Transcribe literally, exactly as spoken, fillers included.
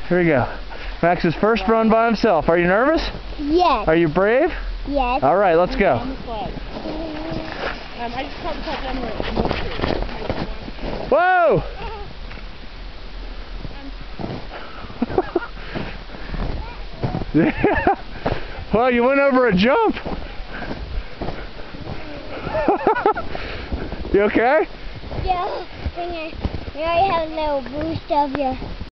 Here we go. Max's first run by himself. Are you nervous? Yes. Are you brave? Yes. All right, let's go. On the sled. Um, I just caught the top down where Whoa! Yeah. Well, you went over a jump. You okay? Yeah. I have a little boost of you.